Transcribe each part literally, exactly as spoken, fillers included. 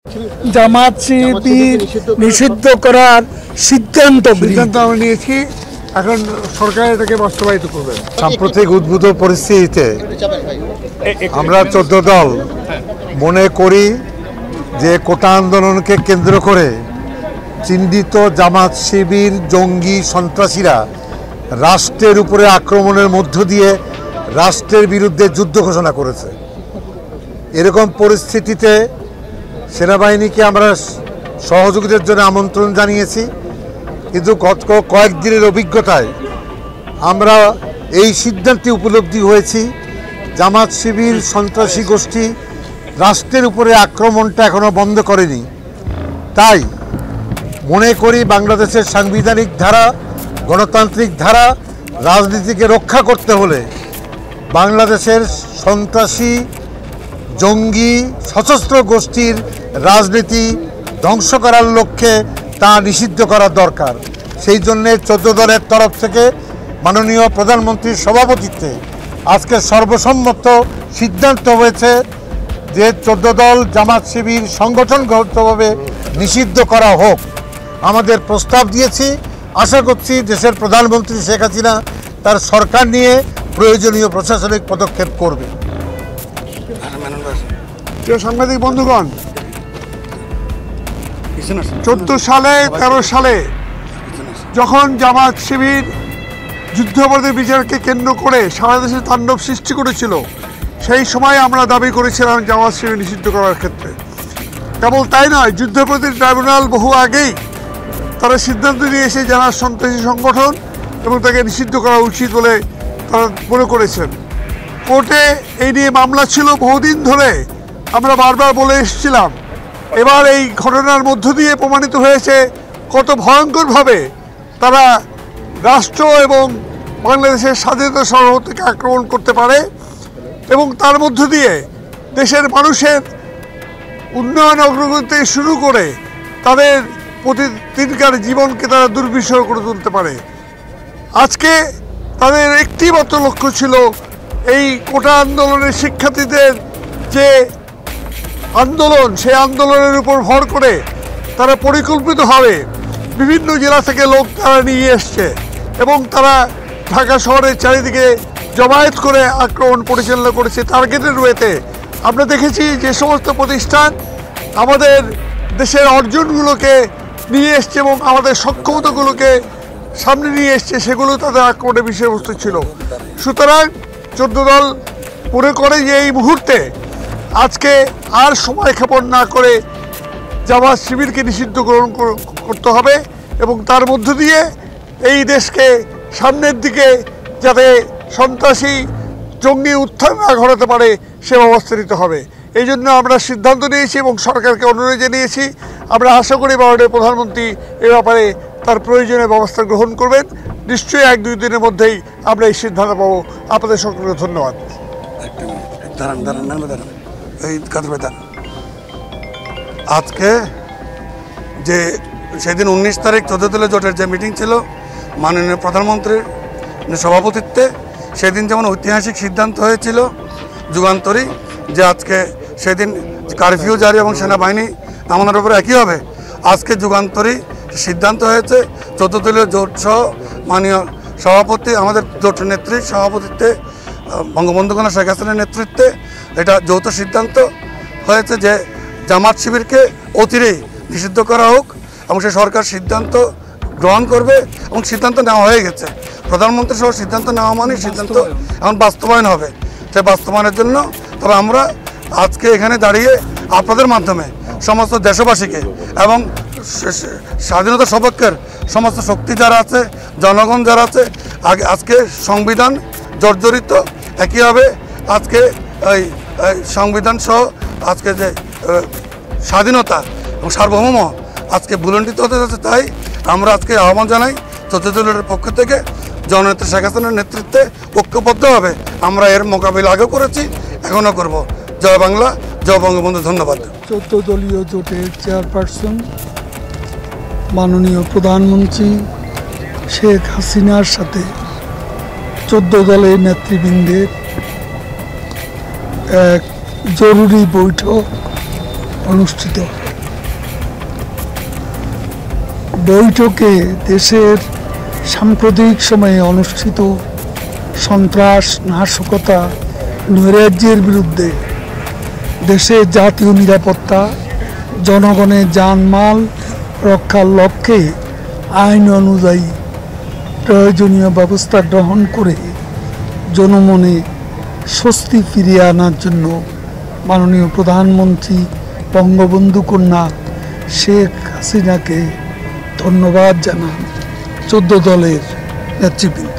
জামাত শিবির নিষিদ্ধ করার সিদ্ধান্ত সিদ্ধান্ত আমরা নিয়েছি। এখন সরকার এটাকে বাস্তবায়িত করবে। সাম্প্রতিক উদ্ভূত পরিস্থিতিতে আমরা চোদ্দ দল মনে করি যে কোটা আন্দোলনকে কেন্দ্র করে চিহ্নিত জামাত শিবির জঙ্গি সন্ত্রাসীরা রাষ্ট্রের উপরে আক্রমণের মধ্য দিয়ে রাষ্ট্রের বিরুদ্ধে যুদ্ধ ঘোষণা করেছে। এরকম পরিস্থিতিতে সেনাবাহিনীকে আমরা সহযোগিতার জন্য আমন্ত্রণ জানিয়েছি, কিন্তু গত কয়েকদিনের অভিজ্ঞতায় আমরা এই সিদ্ধান্তে উপলব্ধি হয়েছি জামাত শিবির সন্ত্রাসী গোষ্ঠী রাষ্ট্রের উপরে আক্রমণটা এখনও বন্ধ করেনি। তাই মনে করি বাংলাদেশের সাংবিধানিক ধারা, গণতান্ত্রিক ধারা, রাজনীতিকে রক্ষা করতে হলে বাংলাদেশের সন্ত্রাসী জঙ্গি সশস্ত্র গোষ্ঠীর রাজনীতি ধ্বংস করার লক্ষ্যে তা নিষিদ্ধ করা দরকার। সেই জন্যে চোদ্দ দলের তরফ থেকে মাননীয় প্রধানমন্ত্রীর সভাপতিত্বে আজকে সর্বসম্মত সিদ্ধান্ত হয়েছে যে চোদ্দ দল জামাত শিবির সংগঠনগতভাবে নিষিদ্ধ করা হোক। আমাদের প্রস্তাব দিয়েছি, আশা করছি দেশের প্রধানমন্ত্রী শেখ হাসিনা তার সরকার নিয়ে প্রয়োজনীয় প্রশাসনিক পদক্ষেপ করবে। সাংবাদিক বন্ধুগণ, চোদ্দ সালে তেরো সালে যখন জামাত শিবির যুদ্ধাপরাধের বিচারকে কেন্দ্র করে সারা দেশে তাণ্ডব সৃষ্টি করেছিল, সেই সময় আমরা দাবি করেছিলাম জামাত শিবির নিষিদ্ধ করার ক্ষেত্রে। কেবল তাই নয়, যুদ্ধাপরাধী ট্রাইব্যুনাল বহু আগেই তারা সিদ্ধান্ত নিয়েছে যারা সন্ত্রাসী সংগঠন এবং তাকে নিষিদ্ধ করা উচিত বলে তারা মনে করেছেন। কোর্টে এই নিয়ে মামলা ছিল বহুদিন ধরে, আমরা বারবার বলে এসেছিলাম। এবার এই ঘটনার মধ্য দিয়ে প্রমাণিত হয়েছে কত ভয়ঙ্করভাবে তারা রাষ্ট্র এবং বাংলাদেশের স্বাধীনতা সার্বভৌমত্বকে আক্রমণ করতে পারে এবং তার মধ্য দিয়ে দেশের মানুষের উন্নয়ন অগ্রগতি থেকে শুরু করে তাদের প্রতিদিনকার জীবনকে তারা দুর্বিষহ করে তুলতে পারে। আজকে তাদের একটি মাত্র লক্ষ্য ছিল এই কোটা আন্দোলনের শিক্ষার্থীদের যে আন্দোলন, সেই আন্দোলনের উপর ভর করে তারা পরিকল্পিতভাবে বিভিন্ন জেলা থেকে লোক তারা নিয়ে এসছে এবং তারা ঢাকা শহরের চারিদিকে জমায়েত করে আক্রমণ পরিচালনা করেছে টার্গেটেড ওয়েতে। আমরা দেখেছি যে সমস্ত প্রতিষ্ঠান আমাদের দেশের অর্জনগুলোকে নিয়ে এসছে এবং আমাদের সক্ষমতাগুলোকে সামনে নিয়ে এসছে, সেগুলো তাদের আক্রমণের বিষয়বস্তু ছিল। সুতরাং চোদ্দ দল মনে করে যে এই মুহূর্তে আজকে আর সময় ক্ষেপণ না করে জামাত শিবিরকে নিষিদ্ধ গ্রহণ করতে হবে এবং তার মধ্য দিয়ে এই দেশকে সামনের দিকে যাতে সন্ত্রাসী জঙ্গি উত্থান না ঘটাতে পারে সে ব্যবস্থা নিতে হবে। এই জন্য আমরা সিদ্ধান্ত নিয়েছি এবং সরকারকে অনুরোধ জানিয়েছি। আমরা আশা করি মাননীয় প্রধানমন্ত্রী এ ব্যাপারে তার প্রয়োজনীয় ব্যবস্থা গ্রহণ করবেন। নিশ্চয়ই এক দুই দিনের মধ্যেই আমরা এই সিদ্ধান্ত পাবো। আপনাদের সকলকে ধন্যবাদ। আজকে যে সেদিন উনিশ তারিখ চোদ্দ দলীয় জোটের যে মিটিং ছিল মাননীয় প্রধানমন্ত্রীর সভাপতিত্বে, সেদিন যেমন ঐতিহাসিক সিদ্ধান্ত হয়েছিল যুগান্তরী যে আজকে সেদিন কারফিউ জারি এবং সেনাবাহিনী নামানোর উপরে একই হবে, আজকে যুগান্তরী সিদ্ধান্ত হয়েছে চোদ্দ দলীয় জোট সহ মাননীয় সভাপতি আমাদের জোট নেত্রীর সভাপতিত্বে বঙ্গবন্ধু কন্যা শেখ হাসিনার নেতৃত্বে এটা যৌথ সিদ্ধান্ত হয়েছে যে জামাত শিবিরকে অচিরেই নিষিদ্ধ করা হোক এবং সে সরকার সিদ্ধান্ত গ্রহণ করবে এবং সিদ্ধান্ত নেওয়া হয়ে গেছে। প্রধানমন্ত্রী সহ সিদ্ধান্ত নেওয়া মানে সিদ্ধান্ত এখন বাস্তবায়ন হবে। সে বাস্তবায়নের জন্য তবে আমরা আজকে এখানে দাঁড়িয়ে আপনাদের মাধ্যমে সমস্ত দেশবাসীকে এবং স্বাধীনতা সপক্ষের সমস্ত শক্তি যারা আছে, জনগণ যারা আছে, আগে আজকে সংবিধান জর্জরিত, একইভাবে আজকে এই সংবিধান সহ আজকে যে স্বাধীনতা এবং সার্বভৌম আজকে ভুলণ্ঠিত হতে যাচ্ছে। তাই আমরা আজকে আহ্বান জানাই চোদ্দ দলের পক্ষ থেকে জননেত্রী শেখ হাসিনার নেতৃত্বে ঐক্যবদ্ধভাবে আমরা এর মোকাবিলা আগেও করেছি, এখনও করব। জয় বাংলা, জয় বঙ্গবন্ধু। ধন্যবাদ। চোদ্দ দলীয় জোটের চেয়ারপারসন মাননীয় প্রধানমন্ত্রী শেখ হাসিনার সাথে চোদ্দ দলের নেতৃবৃন্দের এক জরুরি বৈঠক অনুষ্ঠিত। বৈঠকে দেশের সাম্প্রতিক সময়ে অনুষ্ঠিত সন্ত্রাস, নাশকতা, নৈরাজ্যের বিরুদ্ধে দেশের জাতীয় নিরাপত্তা, জনগণের জানমাল রক্ষার লক্ষ্যে আইন অনুযায়ী প্রয়োজনীয় ব্যবস্থা গ্রহণ করে জনমনে স্বস্তি ফিরিয়ে আনার জন্য মাননীয় প্রধানমন্ত্রী বঙ্গবন্ধু কন্যা শেখ হাসিনাকে ধন্যবাদ জানান চোদ্দ দলের নেতৃবৃন্দ।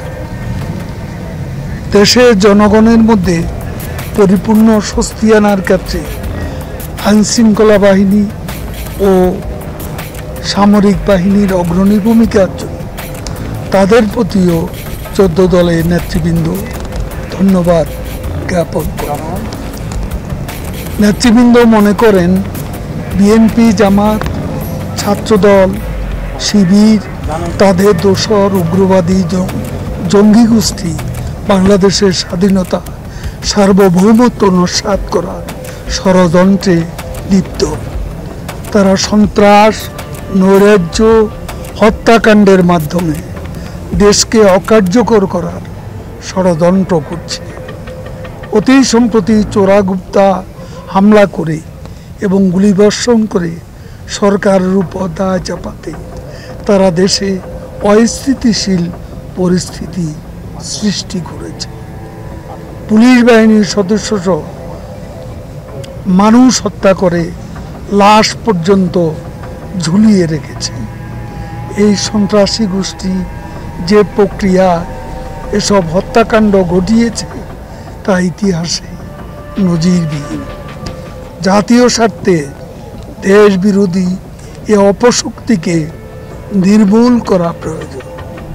দেশের জনগণের মধ্যে পরিপূর্ণ স্বস্তি আনার ক্ষেত্রে আইনশৃঙ্খলা বাহিনী ও সামরিক বাহিনীর অগ্রণী ভূমিকার জন্য তাদের প্রতিও চোদ্দ দলের নেতৃবৃন্দ ধন্যবাদ জ্ঞাপন করেন। নেতৃবৃন্দ মনে করেন বিএনপি, জামাত, ছাত্রদল, শিবির, তাদের দোসর উগ্রবাদী জঙ্গি গোষ্ঠী বাংলাদেশের স্বাধীনতা, সার্বভৌমত্ব নস্যাৎ করার ষড়যন্ত্রে লিপ্ত। তারা সন্ত্রাস, নৈরাজ্য, হত্যাকাণ্ডের মাধ্যমে দেশকে অকার্যকর করার ষড়যন্ত্র করছে। অতি সম্প্রতি চোরাগুপ্তা হামলা করে এবং গুলিবর্ষণ করে সরকারের উপর দায় চাপাতে তারা দেশে অস্থিতিশীল পরিস্থিতি সৃষ্টি করেছে। পুলিশ বাহিনীর সদস্যসহ মানুষ হত্যা করে লাশ পর্যন্ত ঝুলিয়ে রেখেছে। এই সন্ত্রাসী গোষ্ঠী যে প্রক্রিয়া এসব হত্যাকাণ্ড ঘটিয়েছে তা ইতিহাসে নজিরবিহীন। জাতীয় স্বার্থে দেশ বিরোধী এ অপশক্তিকে নির্মূল করা প্রয়োজন।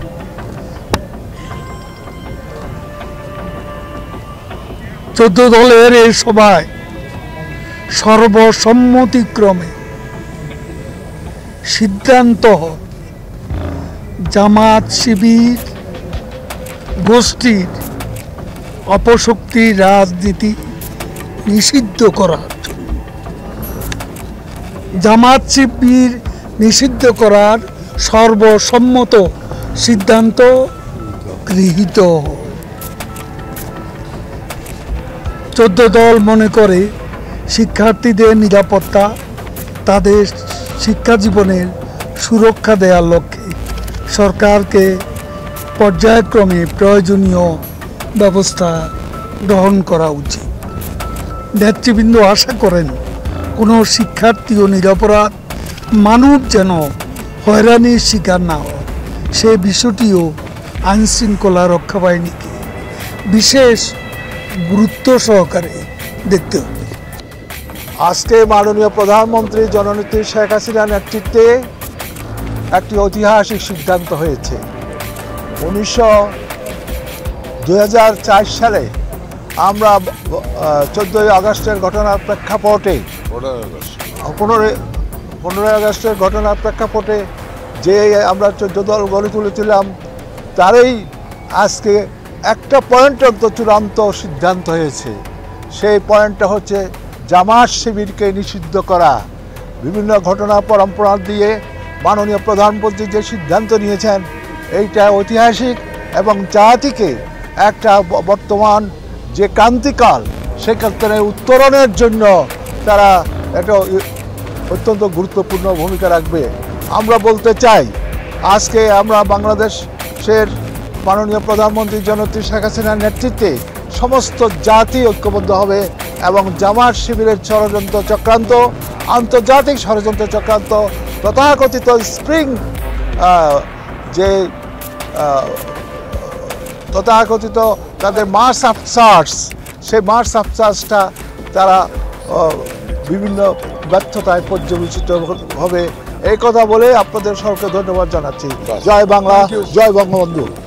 চোদ্দ দলের এই সভায় সর্বসম্মতিক্রমে সিদ্ধান্ত হয় জামাত শিবির গোষ্ঠীর অপশক্তি রাজনীতি নিষিদ্ধ করার জন্য। জামাত শিবির নিষিদ্ধ করার সর্বসম্মত সিদ্ধান্ত গৃহীত হয়। চোদ্দ দল মনে করে শিক্ষার্থীদের নিরাপত্তা, তাদের শিক্ষা জীবনের সুরক্ষা দেওয়ার লক্ষ্যে সরকারকে পর্যায়ক্রমে প্রয়োজনীয় ব্যবস্থা গ্রহণ করা উচিত। নেতৃবৃন্দ আশা করেন কোনো শিক্ষার্থী ও নিরপরাধ মানুষ যেন হয়রানির শিকার না হয়, সে বিষয়টিও আইনশৃঙ্খলা রক্ষা বাহিনীকে বিশেষ গুরুত্ব সহকারে দেখতে হবে। আজকে মাননীয় প্রধানমন্ত্রী জননেত্রী শেখ হাসিনার নেতৃত্বে একটি ঐতিহাসিক সিদ্ধান্ত হয়েছে। উনিশশো দুই হাজার চার সালে আমরা চোদ্দোই আগস্টের ঘটনার প্রেক্ষাপটে পনেরোই পনেরোই আগস্টের ঘটনার প্রেক্ষাপটে যে আমরা চোদ্দ দল গড়ে তুলেছিলাম, তারই আজকে একটা পয়েন্ট অন্তত চূড়ান্ত সিদ্ধান্ত হয়েছে। সেই পয়েন্টটা হচ্ছে জামাত শিবিরকে নিষিদ্ধ করা। বিভিন্ন ঘটনা পরম্পরা দিয়ে মাননীয় প্রধানমন্ত্রী যে সিদ্ধান্ত নিয়েছেন এইটা ঐতিহাসিক এবং জাতিকে একটা বর্তমান যে ক্রান্তিকাল সেক্ষেত্রে উত্তরণের জন্য তারা একটা অত্যন্ত গুরুত্বপূর্ণ ভূমিকা রাখবে। আমরা বলতে চাই আজকে আমরা বাংলাদেশের মাননীয় প্রধানমন্ত্রী জননেত্রী শেখ হাসিনার নেতৃত্বে সমস্ত জাতি ঐক্যবদ্ধ হবে এবং জামাত শিবিরের ষড়যন্ত্র চক্রান্ত, আন্তর্জাতিক ষড়যন্ত্র চক্রান্ত, তথাকথিত স্প্রিং যে তথাকথিত তাদের মার্চ অফ সার্চ, সেই মার্চ অফ সার্চটা তারা বিভিন্ন ব্যর্থতায় পর্যবেসিত হবে। এই কথা বলে আপনাদের সবাইকে ধন্যবাদ জানাচ্ছি। জয় বাংলা, জয় বঙ্গবন্ধু।